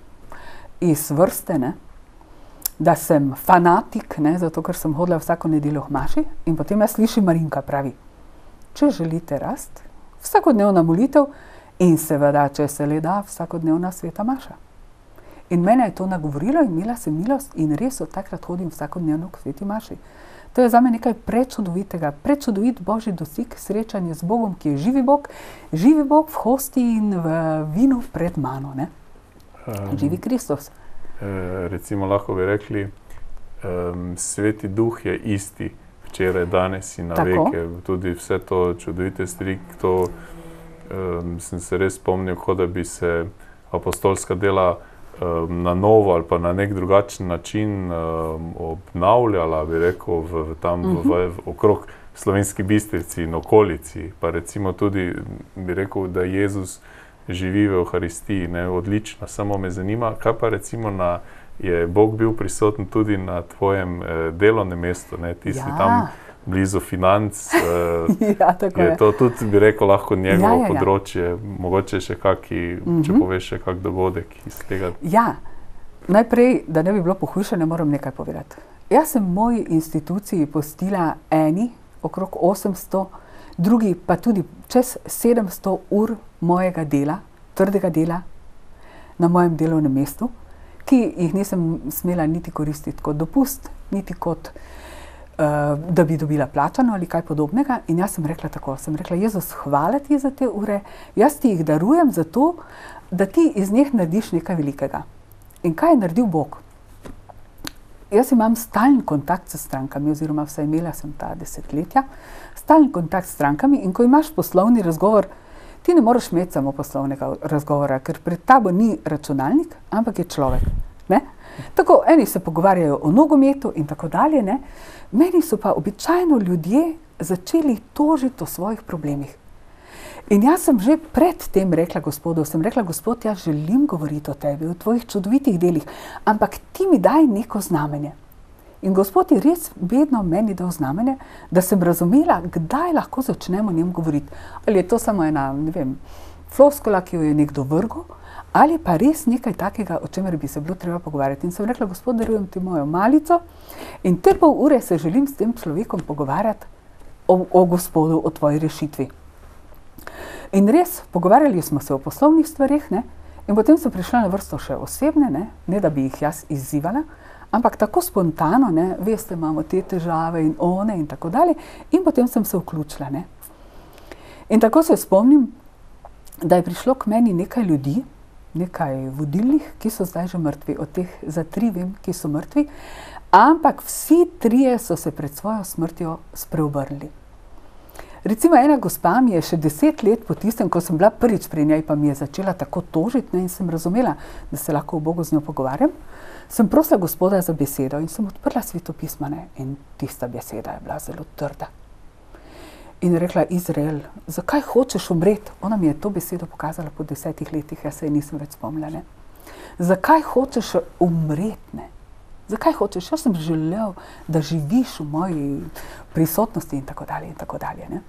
iz vrste, ne? Da sem fanatik, ne? Zato ker sem hodila vsako nedeljo k maši in potem jaz slišim Marinka pravi: če želite rast, vsakodnevna molitev in seveda, če se le da, vsakodnevna sveta maša. In mene je to nagovorilo in imela sem milost in res od takrat hodim vsakodnevno k sveti maši. To je zame nekaj prečudovitega, prečudovit Božji dosik, srečanje z Bogom, ki je živi Bog v hosti in v vinu pred mano. Ne? Živi Kristus. Recimo lahko bi rekli, Sveti Duh je isti včeraj, danes in na veke. Tudi vse to čudovite stvari, to sem se res spomnil, kot da bi se apostolska dela na novo ali pa na nek drugačen način obnavljala, bi rekel, okrog Slovenski Bistrici in okolici. Pa recimo tudi, bi rekel, da Jezus živi v Evharistiji, ne, odlično. Samo me zanima, kaj pa recimo je Bog bil prisoten tudi na tvojem delovnem mestu, ne, ti si tam blizu financ, je to tudi, bi rekel, lahko njegovo področje, mogoče še če poveš še kak dogodek iz tega. Ja, najprej, da ne bi bilo pohujšanje, moram nekaj povedati. Jaz sem moji instituciji postila eni okrog 800, drugi pa tudi čez 700 ur mojega dela, trdega dela na mojem delovnem mestu, ki jih nisem smela niti koristiti kot dopust, niti kot da bi dobila plačano ali kaj podobnega. In jaz sem rekla tako, Jezus, hvala ti za te ure, jaz ti jih darujem zato, da ti iz njih narediš nekaj velikega. In kaj je naredil Bog? Jaz imam stalen kontakt s strankami, oziroma vsaj imela sem ta desetletja, stalen kontakt s strankami in ko imaš poslovni razgovor, ti ne moreš imeti samo poslovnega razgovora, ker pred tabo ni računalnik, ampak je človek. Ne? Tako, eni se pogovarjajo o nogometu in tako dalje, ne? Meni so pa običajno ljudje začeli tožiti o svojih problemih. In jaz sem že pred tem rekla Gospodu, Gospod, jaz želim govoriti o tebi, o tvojih čudovitih delih, ampak ti mi daj neko znamenje. In Gospod je res vedno meni dal znamenje, da sem razumela, kdaj lahko začnemo o njem govoriti. Ali je to samo ena, ne vem, floskula, ki jo je nekdo vrgel, ali pa res nekaj takega, o čemer bi se bilo treba pogovarjati. In sem rekla, Gospod, darujem ti mojo malico in te pol ure se želim s tem človekom pogovarjati o Gospodu, o tvoji rešitvi. In res, pogovarjali smo se o poslovnih stvarih, ne? In potem so prišle na vrsto še osebne, ne da bi jih jaz izzivala, ampak tako spontano, ne? Veste, imamo te težave in one in tako dalje. In potem sem se vključila. Ne? In tako se spomnim, da je prišlo k meni nekaj ljudi, nekaj vodilnih, ki so zdaj že mrtvi. Od teh za 3 vem, ki so mrtvi, ampak vsi 3 so se pred svojo smrtjo spreobrnili. Recimo ena gospa mi je še 10 let po tistem, ko sem bila prvič pri njej, pa mi je začela tako tožiti, ne, in sem razumela, da se lahko o Bogu z njo pogovarjam, sem prosila Gospoda za besedo in sem odprla svetopisma, ne, in tista beseda je bila zelo trda. In rekla: Izrael, zakaj hočeš umreti? Ona mi je to besedo pokazala po 10 letih, jaz se je nisem več spomnila. Ne. Zakaj hočeš umreti? Ne? Zakaj hočeš? Jaz sem želel, da živiš v moji prisotnosti in tako dalje in tako dalje. Ne?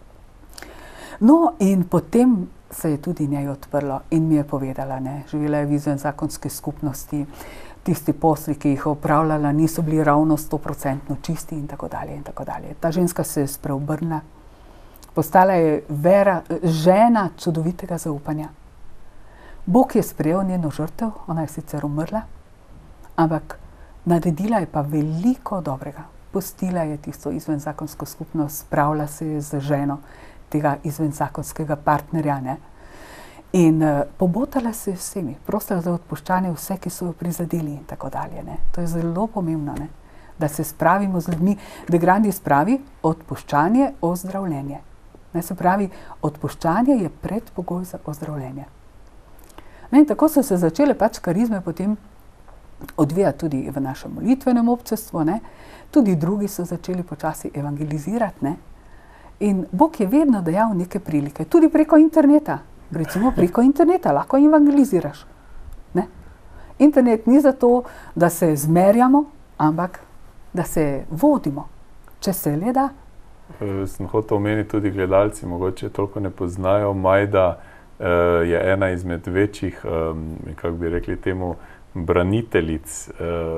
No, in potem se je tudi njej odprlo in mi je povedala, ne, živela je v izvenzakonski skupnosti, tisti posli, ki jih opravljala, niso bili ravno 100% čisti in tako dalje in tako dalje. Ta ženska se je spreobrnila, postala je žena čudovitega zaupanja. Bog je sprejel njeno žrtev, ona je sicer umrla, ampak naredila je pa veliko dobrega. Pustila je tisto izvenzakonsko skupnost, spravila se je z ženo tega izvenzakonskega partnerja, ne? In pobotala se je vsemi, prosila za odpuščanje vse, ki so jo prizadeli in tako dalje. Ne? To je zelo pomembno, ne? Da se spravimo z ljudmi. De Grandis pravi, odpuščanje, ozdravljenje. Ne, se pravi, odpuščanje je predpogoj za ozdravljenje. Ne, in tako so se začele pač karizme potem odvijati tudi v našem molitvenem občestvu, ne? Tudi drugi so začeli počasi evangelizirati, ne? In Bog je vedno dajal neke prilike, tudi preko interneta. Recimo preko interneta lahko evangeliziraš. Ne? Internet ni zato, da se zmerjamo, ampak da se vodimo, če se le da. Sem hotel omeniti tudi gledalci, mogoče toliko ne poznajo. Majda je ena izmed večjih, kako bi rekli temu, braniteljic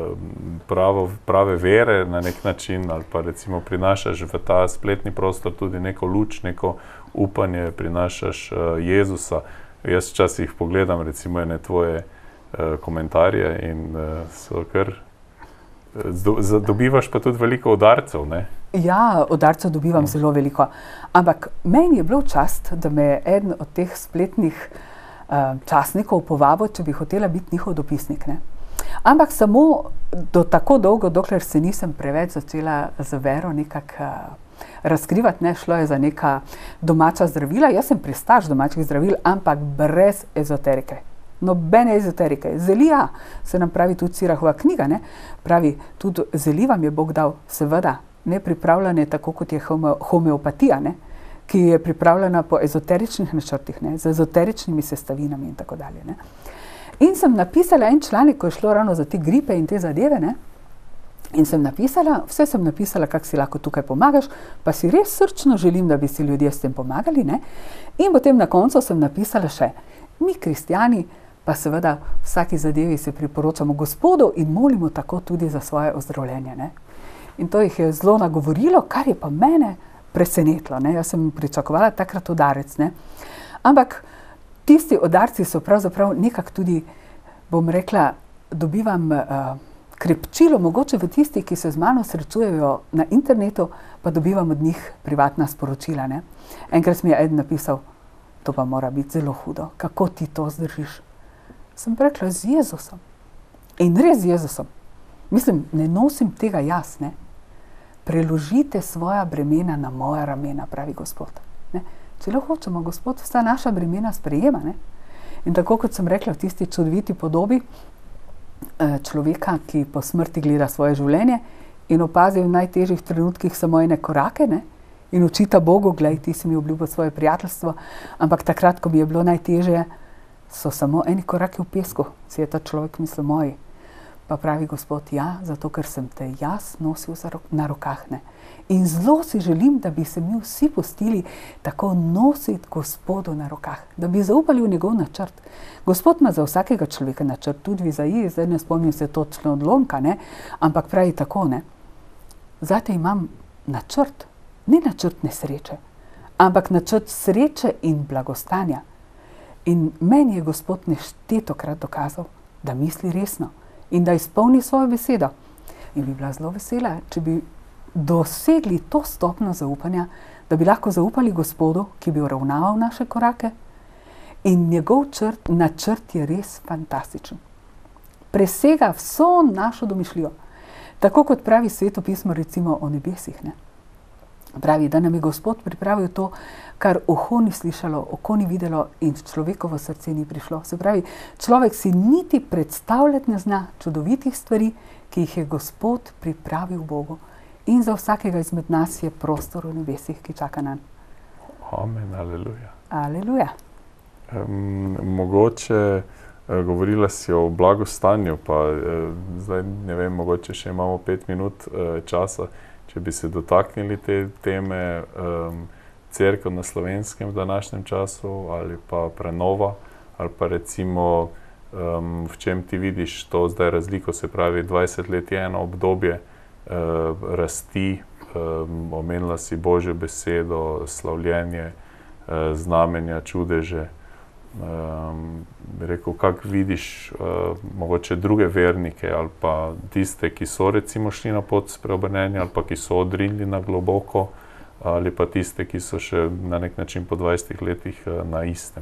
prave vere na nek način, ali pa recimo prinašaš v ta spletni prostor tudi neko luč, neko upanje, prinašaš Jezusa. Jaz včasih pogledam recimo ene tvoje komentarje in so kar... Dobivaš pa tudi veliko udarcev, ne? Ja, udarcev dobivam zelo veliko. Ampak meni je bilo čast, da me je eden od teh spletnih časnikov povabil, če bi hotela biti njihov dopisnik. Ne? Ampak samo tako dolgo, dokler se nisem preveč začela z vero nekako razkrivati, ne? Šlo je za neka domača zdravila. Jaz sem pristaš domačih zdravil, ampak brez ezoterike. Nobene ezoterike. Zelija, se nam pravi tudi Sirahova knjiga, ne? Pravi, tudi zeli vam je Bog dal, seveda, ne pripravljene tako, kot je homeopatija, ne? Ki je pripravljena po ezoteričnih načrtih, ne, z ezoteričnimi sestavinami in tako dalje. Ne. In sem napisala en članek, ko je šlo ravno za te gripe in te zadeve, ne, in sem napisala, vse sem napisala, kako si lahko tukaj pomagaš, pa si res srčno želim, da bi si ljudje s tem pomagali, ne. In potem na koncu sem napisala še, mi kristjani pa seveda vsaki zadevi se priporočamo Gospodu in molimo tako tudi za svoje ozdravljenje, ne. In to jih je zelo nagovorilo, kar je pa mene presenetilo, ne. Jaz sem pričakovala takrat udarec, ne. Ampak tisti udarci so pravzaprav nekako tudi, bom rekla, dobivam krepčilo, mogoče v tisti, ki se z mano srečujejo na internetu, pa dobivam od njih privatna sporočila, ne. Enkrat mi je eden napisal, to pa mora biti zelo hudo, kako ti to zdržiš. Sem rekla, z Jezusom. In res z Jezusom. Mislim, ne nosim tega jaz, ne. Preložite svoja bremena na moja ramena, pravi Gospod. Ne? Če le hočemo, Gospod vsa naša bremena sprejema. Ne? In tako, kot sem rekla, v tisti čudoviti podobi človeka, ki po smrti gleda svoje življenje in opazi v najtežjih trenutkih samo ene korake, ne? In učita Bogu, glej, ti si mi obljubil svoje prijateljstvo, ampak takrat, ko mi je bilo najtežje, so samo eni koraki v pesku, si je ta človek mislil moji. Pa pravi Gospod, ja, zato ker sem te jaz nosil na rokah. Ne? In zelo si želim, da bi se mi vsi pustili tako nositi Gospodu na rokah, da bi zaupali v njegov načrt. Gospod ima za vsakega človeka načrt, tudi v Izaiji, zdaj ne spomnim se točno odlomka, ne? Ampak pravi tako, ne. Zate imam načrt, ne načrt nesreče, ampak načrt sreče in blagostanja. In meni je Gospod neštetokrat dokazal, da misli resno in da izpolni svojo besedo. In bi bila zelo vesela, če bi dosegli to stopnjo zaupanja, da bi lahko zaupali Gospodu, ki bi uravnaval naše korake. In njegov načrt je res fantastičen. Presega vso našo domišljijo. Tako kot pravi Sveto pismo recimo o nebesih. Ne? Pravi, da nam je Gospod pripravil to, kar uho ni slišalo, oko ni videlo in človekovo srce ni prišlo. Se pravi, človek si niti predstavljati ne zna čudovitih stvari, ki jih je Gospod pripravil Bogu. In za vsakega izmed nas je prostor v nebesih, ki čaka nanj. Amen, aleluja. Aleluja. Mogoče govorila si o blagostanju, pa zdaj ne vem, mogoče še imamo 5 minut časa, če bi se dotaknili te teme cerkev na Slovenskem v današnjem času, ali pa prenova, ali pa recimo v čem ti vidiš to zdaj razliko, se pravi 20 let je eno obdobje rasti, omenila si Božjo besedo, slavljenje, znamenja, čudeže. Bi rekel, kako vidiš mogoče druge vernike ali pa tiste, ki so recimo šli na pot spreobrnenja ali pa ki so odrinili na globoko ali pa tiste, ki so še na nek način po 20 letih na istem.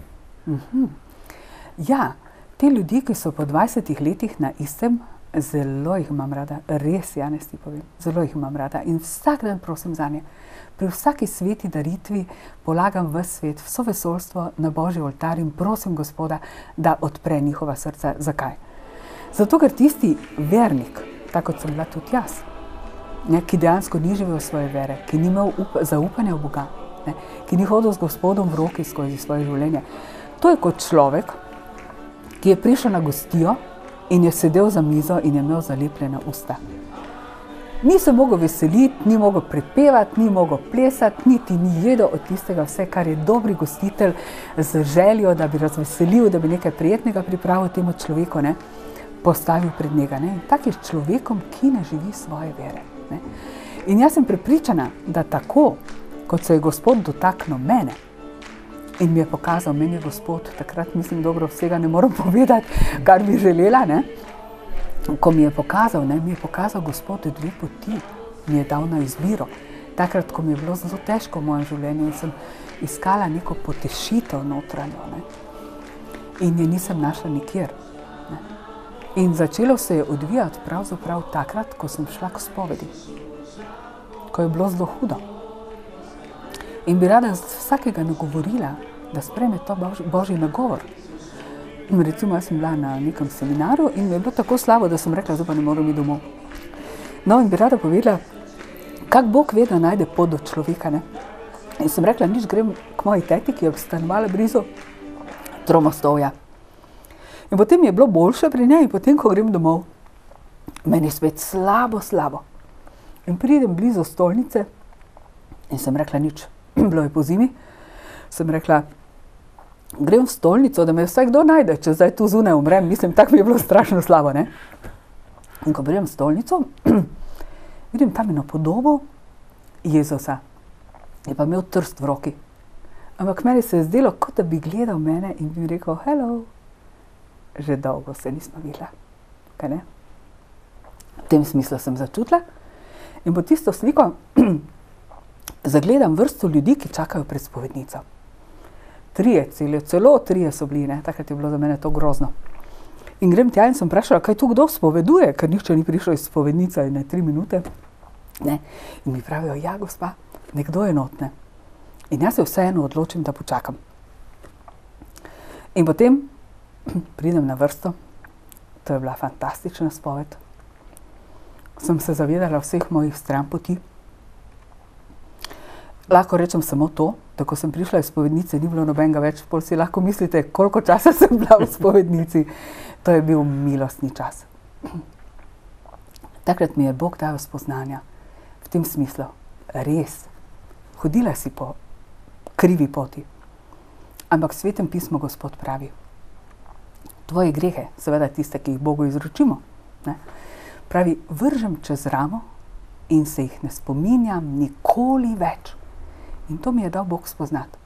Ja, te ljudi, ki so po 20 letih na istem, zelo jih imam rada, res, Janez, ti povem, zelo jih imam rada in vsak dan prosim za nje. Pri vsaki sveti daritvi polagam v svet, vso vesoljstvo na Božji oltar in prosim Gospoda, da odpre njihova srca. Zakaj? Zato, ker tisti vernik, tako kot sem bila tudi jaz, ne, ki dejansko ni živel svoje vere, ki ni imel zaupanja v Boga, ne, ki ni hodil z Gospodom v roki skozi svoje življenje. To je kot človek, ki je prišel na gostijo in je sedel za mizo in je imel zalepljena usta. Ni se mogel veseliti, ni mogel prepevati, ni mogel plesati, niti ni jedel od tistega vse, kar je dobri gostitelj z željo, da bi razveselil, da bi nekaj prijetnega pripravil temu človeku, ne, postavil pred njega. Ne. In tak je človekom, ki ne živi svoje vere. Ne. In jaz sem prepričana, da tako, kot se je Gospod dotaknil mene in mi je pokazal, meni je Gospod, takrat mislim, dobro, vsega ne moram povedati, kar bi želela, ne. Ko mi je pokazal Gospod dve poti, mi je dal na izbiro. Takrat, ko mi je bilo zelo težko v mojem življenju in sem iskala neko potešitev notranjo, ne. In je nisem našla nikjer. Ne. In začelo se je odvijati pravzaprav takrat, ko sem šla k spovedi. Ko je bilo zelo hudo. In bi rada vsakega nagovorila, da sprejme to Božji nagovor. Recimo, jaz sem bila na nekem seminarju in mi je bilo tako slabo, da sem rekla, zdaj pa ne moram iti domov. No, in bi rada povedala, kako Bog vedno najde pot do človeka, ne. In sem rekla, nič, grem k moji teti, ki je stanovala blizu Tromostovja. In potem je bilo boljše pri njej in potem, ko grem domov, meni je spet slabo. In pridem blizu stolnice in sem rekla, nič, bilo je po zimi, sem rekla, grem v stolnico, da me vsaj kdo najde, če zdaj tu zunaj umrem. Mislim, tako mi je bilo strašno slabo, ne. In ko grem v stolnico, vidim tam eno podobo Jezusa. Je pa imel trst v roki. Ampak meni se je zdelo, kot da bi gledal mene in bi mi rekel, hello, že dolgo se nismo videla. Kaj ne? V tem smislu sem začutila. In po tisto sliko zagledam vrsto ljudi, ki čakajo pred spovednico. Celo trije so bili, ne? Takrat je bilo za mene to grozno. In grem tja in sem vprašala, kaj tu kdo spoveduje, ker nihče ni prišel iz spovednice in 3 minute. Ne? In mi pravijo, ja, gospa, nekdo je notne. In jaz se vseeno odločim, da počakam. In potem pridem na vrsto, to je bila fantastična spoved. Sem se zavedala vseh mojih stranpoti. Lahko rečem samo to, da ko sem prišla iz spovednice, ni bilo nobenega več, pol si lahko mislite, koliko časa sem bila v spovednici. To je bil milostni čas. Takrat mi je Bog dal spoznanja v tem smislu. Res, hodila si po krivi poti. Ampak v Svetem pismu Gospod pravi, tvoje grehe, seveda tiste, ki jih Bogu izročimo, ne, pravi, vržem čez ramo in se jih ne spominjam nikoli več. In to mi je dal Bog spoznati.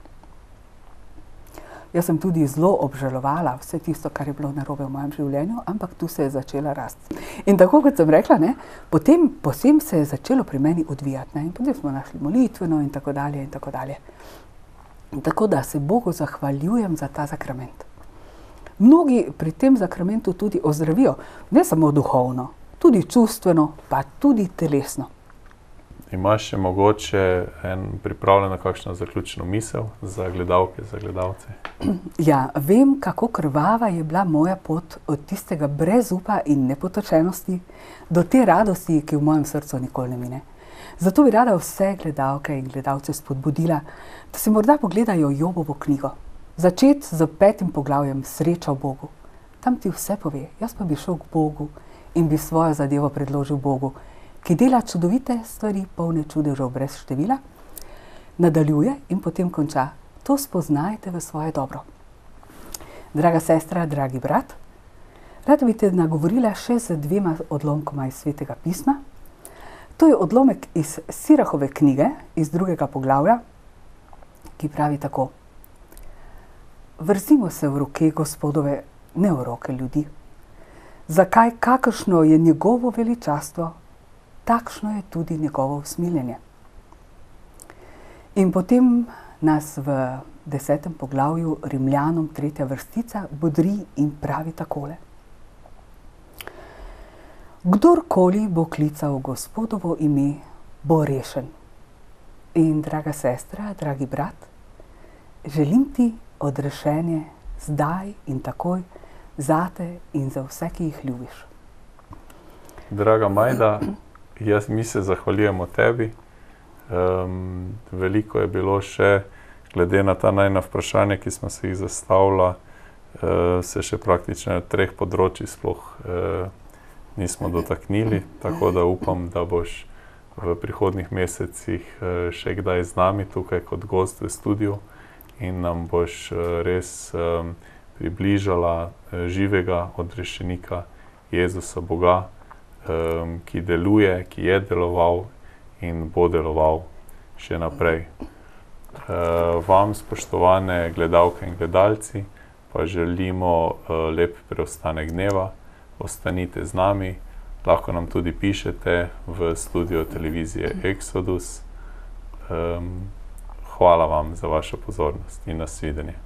Jaz sem tudi zelo obžalovala vse tisto, kar je bilo narobe v mojem življenju, ampak tu se je začela rasti. In tako, kot sem rekla, ne, potem se je začelo pri meni odvijati. Ne, in potem smo našli molitveno in tako dalje in tako dalje. Tako da se Bogu zahvaljujem za ta sakrament. Mnogi pri tem sakramentu tudi ozdravijo, ne samo duhovno, tudi čustveno, pa tudi telesno. Imaš še mogoče pripravljeno kakšno zaključno misel za gledalke, za gledalce? Ja, vem, kako krvava je bila moja pot od tistega brezupa in nepotočenosti do te radosti, ki v mojem srcu nikoli ne mine. Zato bi rada vse gledalke in gledalce spodbudila, da si morda pogledajo Jobovo knjigo. Začeti z 5. poglavjem Sreča v Bogu. Tam ti vse pove, jaz pa bi šel k Bogu in bi svojo zadevo predložil Bogu, ki dela čudovite stvari, polne čudežev brez števila, nadaljuje in potem konča. To spoznajte v svoje dobro. Draga sestra, dragi brat, rada bi te nagovorila še z 2 odlomkoma iz Svetega pisma. To je odlomek iz Sirahove knjige, iz 2. poglavja, ki pravi tako. Vrzimo se v roke Gospodove, ne v roke ljudi. Zakaj, kakršno je njegovo veličastvo, takšno je tudi njegovo usmiljenje. In potem nas v 10. poglavju Rimljanom 3. vrstica bodri in pravi takole. Kdorkoli bo klical Gospodovo ime, bo rešen. In draga sestra, dragi brat, želim ti odrešenje zdaj in takoj, zate in za vse, ki jih ljubiš. Draga Majda, mi se zahvaljujemo tebi. Veliko je bilo še, glede na ta najna vprašanja, ki smo se jih zastavila, se še praktično na 3 področjih sploh nismo dotaknili, tako da upam, da boš v prihodnjih mesecih še kdaj z nami tukaj kot gost v studiu in nam boš res približala živega odrešenika Jezusa Boga, ki deluje, ki je deloval in bo deloval še naprej. Vam, spoštovane gledalke in gledalci, pa želimo lep preostanek dneva. Ostanite z nami, lahko nam tudi pišete v studio televizije Exodus. Hvala vam za vašo pozornost in nasvidenje.